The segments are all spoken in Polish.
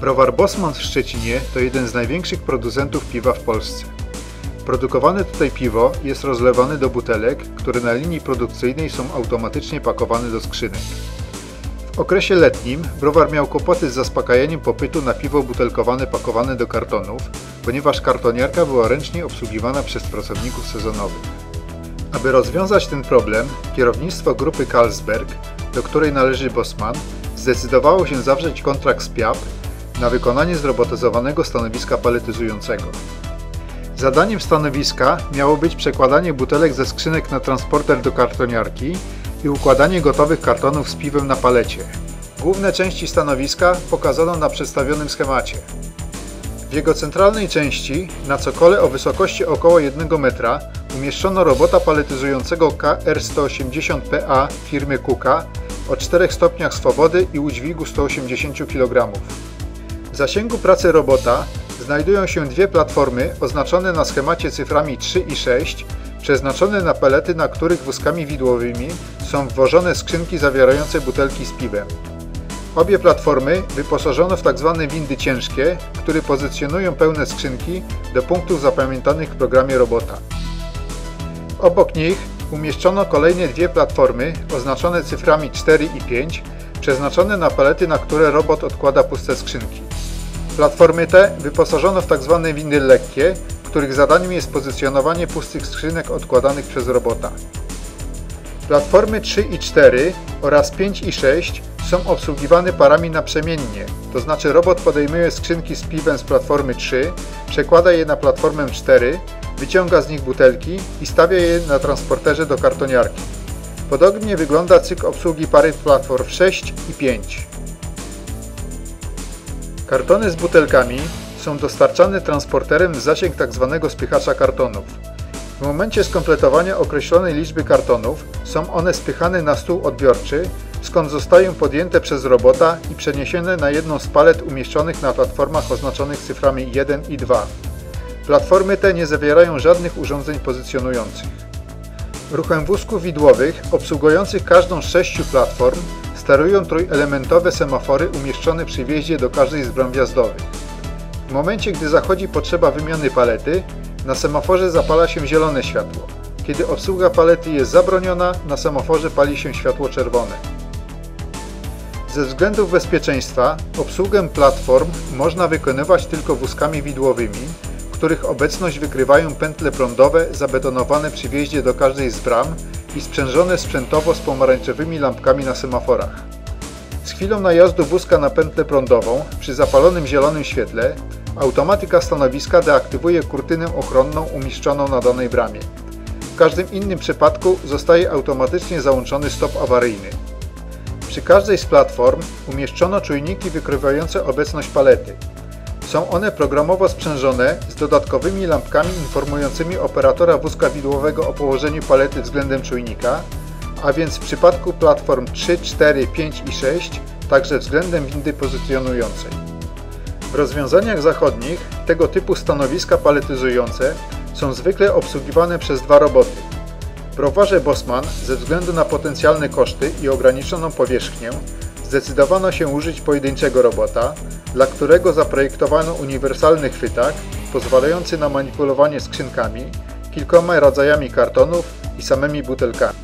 Browar Bosman w Szczecinie to jeden z największych producentów piwa w Polsce. Produkowane tutaj piwo jest rozlewane do butelek, które na linii produkcyjnej są automatycznie pakowane do skrzynek. W okresie letnim browar miał kłopoty z zaspokajaniem popytu na piwo butelkowane pakowane do kartonów, ponieważ kartoniarka była ręcznie obsługiwana przez pracowników sezonowych. Aby rozwiązać ten problem, kierownictwo grupy Carlsberg, do której należy Bosman, zdecydowało się zawrzeć kontrakt z PIAP na wykonanie zrobotyzowanego stanowiska paletyzującego. Zadaniem stanowiska miało być przekładanie butelek ze skrzynek na transporter do kartoniarki i układanie gotowych kartonów z piwem na palecie. Główne części stanowiska pokazano na przedstawionym schemacie. W jego centralnej części, na cokole o wysokości około 1 metra, umieszczono robota paletyzującego KR-180PA firmy Kuka o 4 stopniach swobody i udźwigu 180 kg. W zasięgu pracy robota znajdują się dwie platformy oznaczone na schemacie cyframi 3 i 6, przeznaczone na pelety, na których wózkami widłowymi są wwożone skrzynki zawierające butelki z piwem. Obie platformy wyposażono w tzw. windy ciężkie, które pozycjonują pełne skrzynki do punktów zapamiętanych w programie robota. Obok nich umieszczono kolejne dwie platformy oznaczone cyframi 4 i 5, przeznaczone na palety, na które robot odkłada puste skrzynki. Platformy te wyposażono w tzw. windy lekkie, których zadaniem jest pozycjonowanie pustych skrzynek odkładanych przez robota. Platformy 3 i 4 oraz 5 i 6 są obsługiwane parami naprzemiennie, to znaczy robot podejmuje skrzynki z piwem z platformy 3, przekłada je na platformę 4, wyciąga z nich butelki i stawia je na transporterze do kartoniarki. Podobnie wygląda cykl obsługi pary platform 6 i 5. Kartony z butelkami są dostarczane transporterem w zasięg tzw. spychacza kartonów. W momencie skompletowania określonej liczby kartonów są one spychane na stół odbiorczy, skąd zostają podjęte przez robota i przeniesione na jedną z palet umieszczonych na platformach oznaczonych cyframi 1 i 2. Platformy te nie zawierają żadnych urządzeń pozycjonujących. Ruchem wózków widłowych obsługujących każdą z 6 platform sterują trójelementowe semafory umieszczone przy wjeździe do każdej z bram wjazdowych. W momencie, gdy zachodzi potrzeba wymiany palety, na semaforze zapala się zielone światło. Kiedy obsługa palety jest zabroniona, na semaforze pali się światło czerwone. Ze względów bezpieczeństwa obsługę platform można wykonywać tylko wózkami widłowymi, których obecność wykrywają pętle prądowe zabetonowane przy wjeździe do każdej z bram i sprzężone sprzętowo z pomarańczowymi lampkami na semaforach. Z chwilą najazdu wózka na pętlę prądową, przy zapalonym zielonym świetle, automatyka stanowiska deaktywuje kurtynę ochronną umieszczoną na danej bramie. W każdym innym przypadku zostaje automatycznie załączony stop awaryjny. Przy każdej z platform umieszczono czujniki wykrywające obecność palety. Są one programowo sprzężone z dodatkowymi lampkami informującymi operatora wózka widłowego o położeniu palety względem czujnika, a więc w przypadku platform 3, 4, 5 i 6 także względem windy pozycjonującej. W rozwiązaniach zachodnich tego typu stanowiska paletyzujące są zwykle obsługiwane przez dwa roboty. W browarze Bosman ze względu na potencjalne koszty i ograniczoną powierzchnię zdecydowano się użyć pojedynczego robota, dla którego zaprojektowano uniwersalny chwytak pozwalający na manipulowanie skrzynkami, kilkoma rodzajami kartonów i samymi butelkami.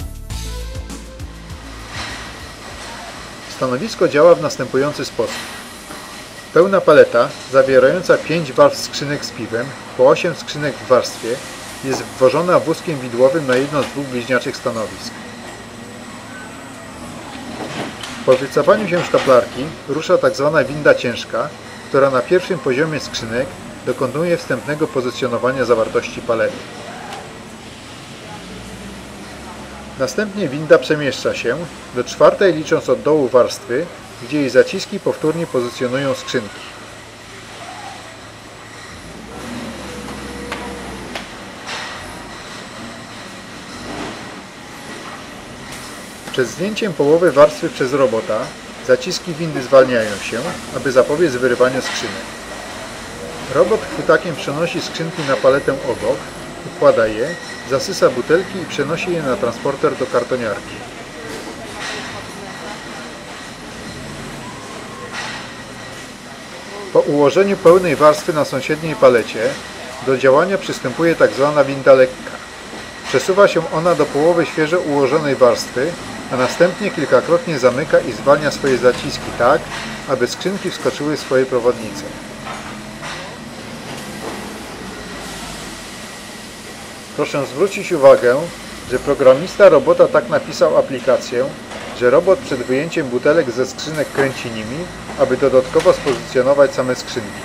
Stanowisko działa w następujący sposób. Pełna paleta, zawierająca 5 warstw skrzynek z piwem, po 8 skrzynek w warstwie, jest wwożona wózkiem widłowym na jedno z dwóch bliźniaczych stanowisk. Po wycofaniu się sztaplarki rusza tzw. winda ciężka, która na pierwszym poziomie skrzynek dokonuje wstępnego pozycjonowania zawartości palety. Następnie winda przemieszcza się do 4. licząc od dołu warstwy, gdzie jej zaciski powtórnie pozycjonują skrzynki. Przed zdjęciem połowy warstwy przez robota zaciski windy zwalniają się, aby zapobiec wyrywaniu skrzynek. Robot chwytakiem przenosi skrzynki na paletę obok, układa je, zasysa butelki i przenosi je na transporter do kartoniarki. Po ułożeniu pełnej warstwy na sąsiedniej palecie do działania przystępuje tzw. winda lekka. Przesuwa się ona do połowy świeżo ułożonej warstwy, a następnie kilkakrotnie zamyka i zwalnia swoje zaciski tak, aby skrzynki wskoczyły w swoje prowadnice. Proszę zwrócić uwagę, że programista robota tak napisał aplikację, że robot przed wyjęciem butelek ze skrzynek kręci nimi, aby dodatkowo spozycjonować same skrzynki.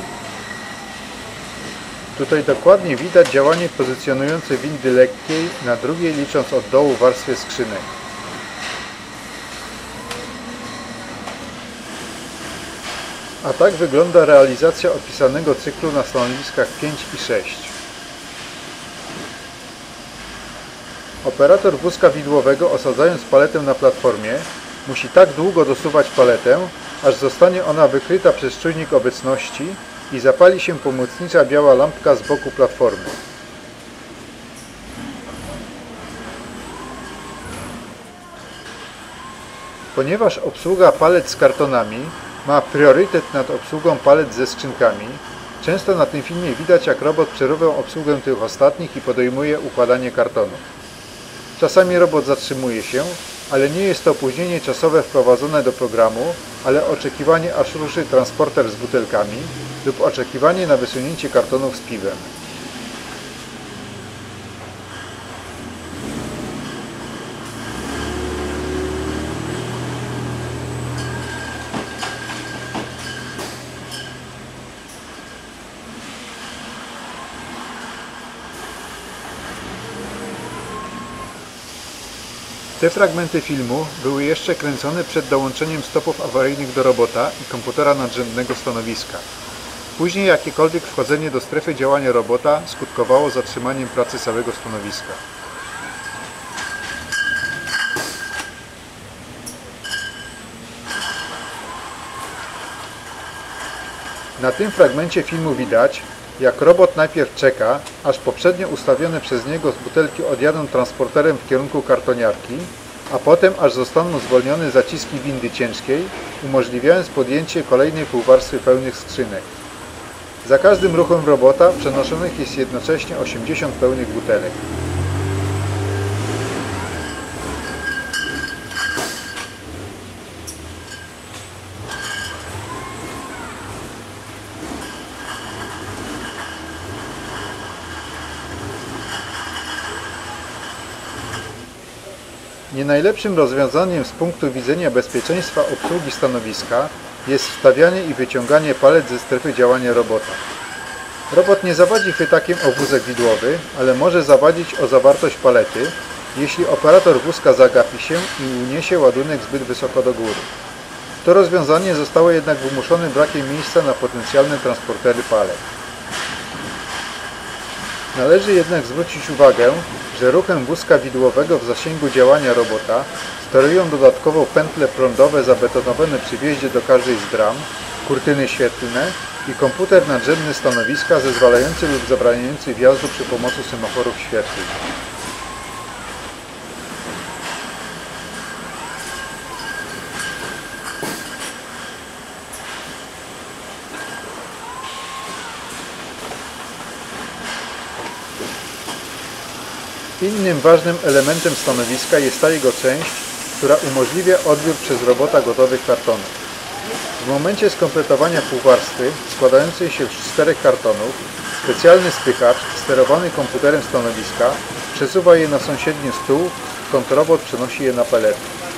Tutaj dokładnie widać działanie pozycjonujące windy lekkiej na drugiej, licząc od dołu warstwie skrzynek. A tak wygląda realizacja opisanego cyklu na stanowiskach 5 i 6. Operator wózka widłowego, osadzając paletę na platformie, musi tak długo dosuwać paletę, aż zostanie ona wykryta przez czujnik obecności i zapali się pomocnicza biała lampka z boku platformy. Ponieważ obsługa palet z kartonami ma priorytet nad obsługą palet ze skrzynkami, często na tym filmie widać, jak robot przerówę obsługę tych ostatnich i podejmuje układanie kartonów. Czasami robot zatrzymuje się, ale nie jest to opóźnienie czasowe wprowadzone do programu, ale oczekiwanie, aż ruszy transporter z butelkami lub oczekiwanie na wysunięcie kartonów z piwem. Te fragmenty filmu były jeszcze kręcone przed dołączeniem stopów awaryjnych do robota i komputera nadrzędnego stanowiska. Później jakiekolwiek wchodzenie do strefy działania robota skutkowało zatrzymaniem pracy całego stanowiska. Na tym fragmencie filmu widać, jak robot najpierw czeka, aż poprzednio ustawione przez niego z butelki odjadą transporterem w kierunku kartoniarki, a potem aż zostaną zwolnione zaciski windy ciężkiej, umożliwiając podjęcie kolejnej półwarstwy pełnych skrzynek. Za każdym ruchem robota przenoszonych jest jednocześnie 80 pełnych butelek. Nie najlepszym rozwiązaniem z punktu widzenia bezpieczeństwa obsługi stanowiska jest wstawianie i wyciąganie palet ze strefy działania robota. Robot nie zawadzi chwytakiem o wózek widłowy, ale może zawadzić o zawartość palety, jeśli operator wózka zagapi się i uniesie ładunek zbyt wysoko do góry. To rozwiązanie zostało jednak wymuszone brakiem miejsca na potencjalne transportery palet. Należy jednak zwrócić uwagę, że ruchem wózka widłowego w zasięgu działania robota sterują dodatkowo pętle prądowe zabetonowane przy wjeździe do każdej z bram, kurtyny świetlne i komputer nadrzędny stanowiska zezwalający lub zabraniający wjazdu przy pomocy semaforów świetlnych. Innym ważnym elementem stanowiska jest ta jego część, która umożliwia odbiór przez robota gotowych kartonów. W momencie skompletowania półwarstwy, składającej się z 4 kartonów, specjalny spychacz, sterowany komputerem stanowiska, przesuwa je na sąsiedni stół, skąd robot przenosi je na palety.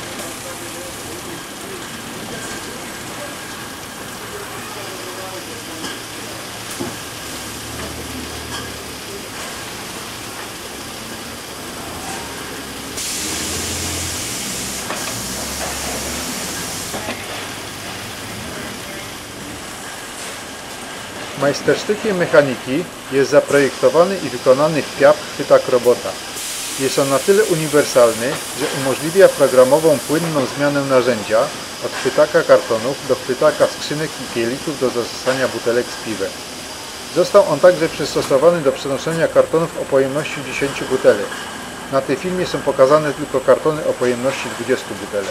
Majstersztykiem mechaniki jest zaprojektowany i wykonany w piap chwytak robota. Jest on na tyle uniwersalny, że umożliwia programową płynną zmianę narzędzia od chwytaka kartonów do chwytaka skrzynek i kielichów do zasysania butelek z piwem. Został on także przystosowany do przenoszenia kartonów o pojemności 10 butelek. Na tym filmie są pokazane tylko kartony o pojemności 20 butelek.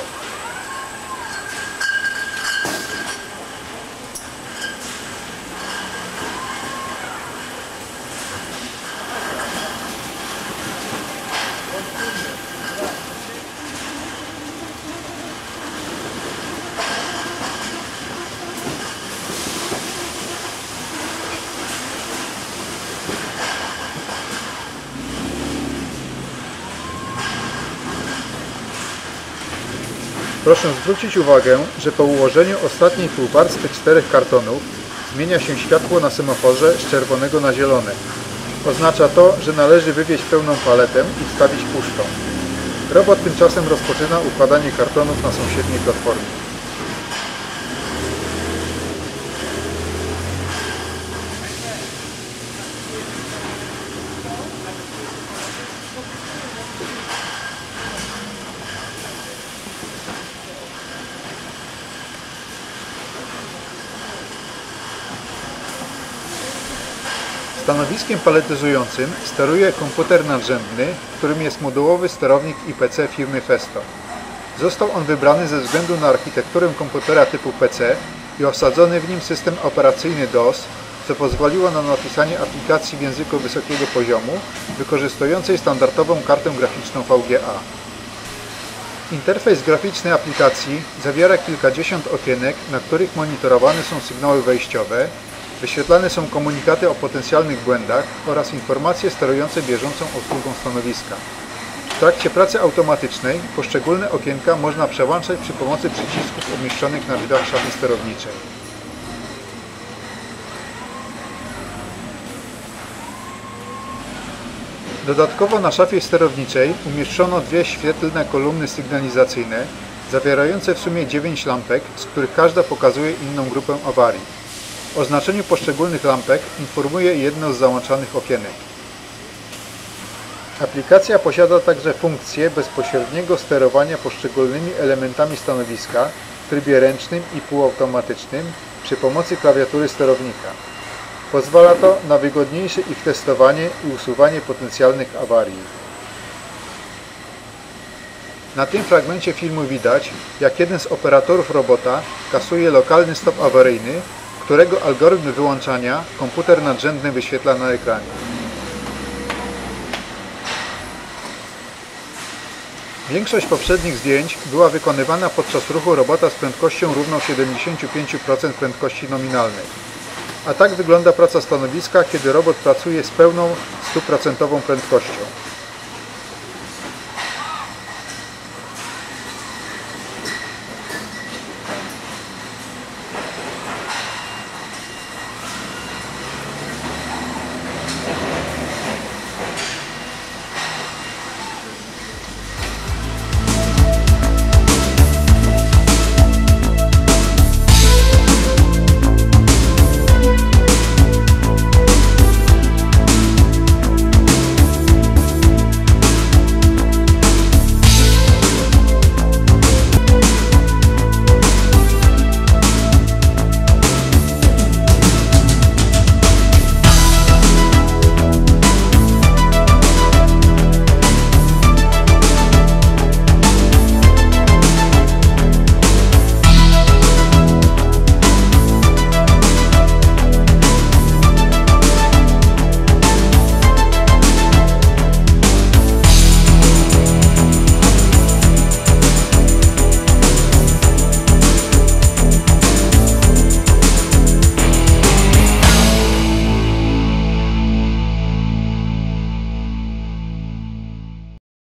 Proszę zwrócić uwagę, że po ułożeniu ostatniej półwarstwy 4 kartonów zmienia się światło na semaforze z czerwonego na zielone. Oznacza to, że należy wywieźć pełną paletę i wstawić puszczą. Robot tymczasem rozpoczyna układanie kartonów na sąsiedniej platformie. Stanowiskiem paletyzującym steruje komputer nadrzędny, którym jest modułowy sterownik IPC firmy Festo. Został on wybrany ze względu na architekturę komputera typu PC i osadzony w nim system operacyjny DOS, co pozwoliło na napisanie aplikacji w języku wysokiego poziomu, wykorzystującej standardową kartę graficzną VGA. Interfejs graficzny aplikacji zawiera kilkadziesiąt okienek, na których monitorowane są sygnały wejściowe, wyświetlane są komunikaty o potencjalnych błędach oraz informacje sterujące bieżącą obsługą stanowiska. W trakcie pracy automatycznej poszczególne okienka można przełączać przy pomocy przycisków umieszczonych na drzwiach szafy sterowniczej. Dodatkowo na szafie sterowniczej umieszczono dwie świetlne kolumny sygnalizacyjne zawierające w sumie 9 lampek, z których każda pokazuje inną grupę awarii. O znaczeniu poszczególnych lampek informuje jedno z załączanych okienek. Aplikacja posiada także funkcję bezpośredniego sterowania poszczególnymi elementami stanowiska w trybie ręcznym i półautomatycznym przy pomocy klawiatury sterownika. Pozwala to na wygodniejsze ich testowanie i usuwanie potencjalnych awarii. Na tym fragmencie filmu widać, jak jeden z operatorów robota kasuje lokalny stop awaryjny, którego algorytm wyłączania komputer nadrzędny wyświetla na ekranie. Większość poprzednich zdjęć była wykonywana podczas ruchu robota z prędkością równą 75% prędkości nominalnej. A tak wygląda praca stanowiska, kiedy robot pracuje z pełną 100% prędkością.